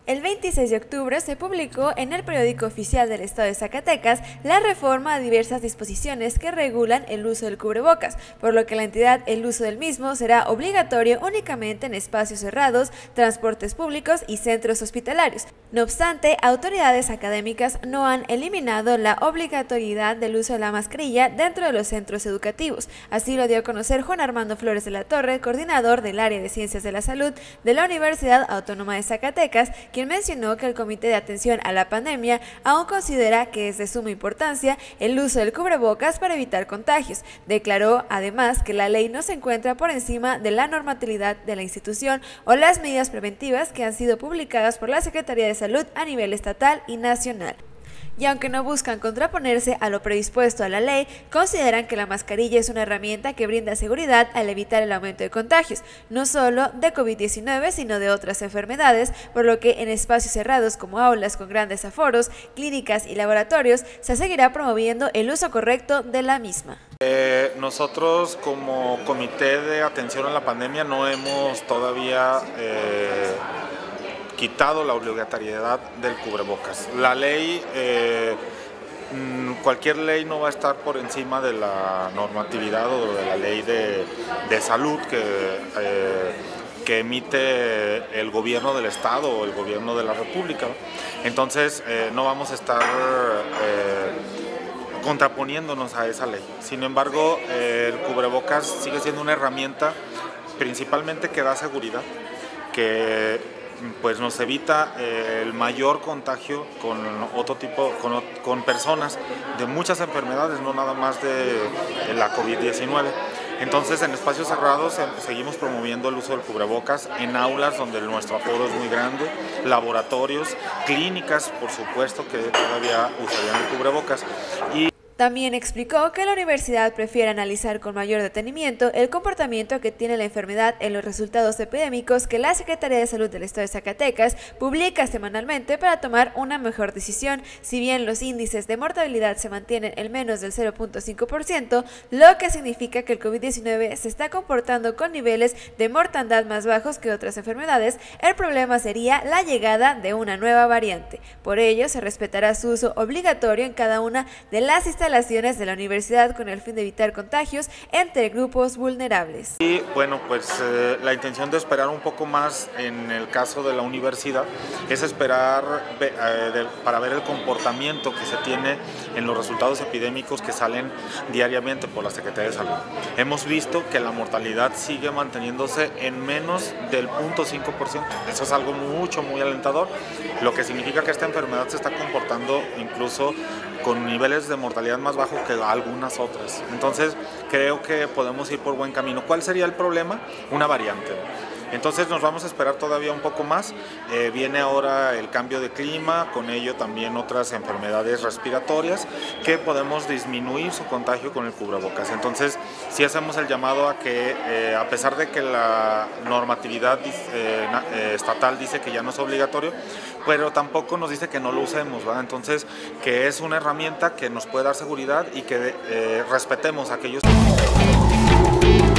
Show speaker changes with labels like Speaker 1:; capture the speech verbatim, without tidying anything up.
Speaker 1: El veintiséis de octubre se publicó en el Periódico Oficial del Estado de Zacatecas la reforma a diversas disposiciones que regulan el uso del cubrebocas, por lo que la entidad el uso del mismo será obligatorio únicamente en espacios cerrados, transportes públicos y centros hospitalarios. No obstante, autoridades académicas no han eliminado la obligatoriedad del uso de la mascarilla dentro de los centros educativos. Así lo dio a conocer Juan Armando Flores de la Torre, coordinador del área de Ciencias de la Salud de la Universidad Autónoma de Zacatecas, quien mencionó que el Comité de Atención a la Pandemia aún considera que es de suma importancia el uso del cubrebocas para evitar contagios. Declaró además que la ley no se encuentra por encima de la normatividad de la institución o las medidas preventivas que han sido publicadas por la Secretaría de Salud a nivel estatal y nacional. Y aunque no buscan contraponerse a lo predispuesto a la ley, consideran que la mascarilla es una herramienta que brinda seguridad al evitar el aumento de contagios, no solo de COVID diecinueve, sino de otras enfermedades, por lo que en espacios cerrados como aulas con grandes aforos, clínicas y laboratorios, se seguirá promoviendo el uso correcto de la misma.
Speaker 2: Eh, nosotros como Comité de Atención a la Pandemia no hemos todavía eh, quitado la obligatoriedad del cubrebocas. La ley, eh, cualquier ley no va a estar por encima de la normatividad o de la ley de, de salud que, eh, que emite el gobierno del estado o el gobierno de la república. Entonces eh, no vamos a estar eh, contraponiéndonos a esa ley. Sin embargo, eh, el cubrebocas sigue siendo una herramienta principalmente que da seguridad, que pues nos evita eh, el mayor contagio con otro tipo, con, con personas de muchas enfermedades, no nada más de, de la COVID diecinueve. Entonces, en espacios cerrados eh, seguimos promoviendo el uso del cubrebocas, en aulas donde nuestro aforo es muy grande, laboratorios, clínicas, por supuesto que todavía usarían el cubrebocas. Y
Speaker 1: También explicó que la universidad prefiere analizar con mayor detenimiento el comportamiento que tiene la enfermedad en los resultados epidémicos que la Secretaría de Salud del Estado de Zacatecas publica semanalmente para tomar una mejor decisión. Si bien los índices de mortalidad se mantienen en menos del cero punto cinco por ciento, lo que significa que el COVID diecinueve se está comportando con niveles de mortandad más bajos que otras enfermedades, el problema sería la llegada de una nueva variante. Por ello, se respetará su uso obligatorio en cada una de las instalaciones instalaciones de la universidad con el fin de evitar contagios entre grupos vulnerables.
Speaker 2: Y bueno, pues eh, la intención de esperar un poco más en el caso de la universidad es esperar eh, de, para ver el comportamiento que se tiene en los resultados epidémicos que salen diariamente por la Secretaría de Salud. Hemos visto que la mortalidad sigue manteniéndose en menos del cero punto cinco por ciento. Eso es algo mucho, muy alentador, lo que significa que esta enfermedad se está comportando incluso con niveles de mortalidad más bajos que algunas otras. Entonces creo que podemos ir por buen camino. ¿Cuál sería el problema? Una variante. Entonces nos vamos a esperar todavía un poco más. Eh, viene ahora el cambio de clima, con ello también otras enfermedades respiratorias que podemos disminuir su contagio con el cubrebocas. Entonces sí hacemos el llamado a que eh, a pesar de que la normatividad eh, estatal dice que ya no es obligatorio, pero tampoco nos dice que no lo usemos, ¿verdad? Entonces que es una herramienta que nos puede dar seguridad y que eh, respetemos a aquellos.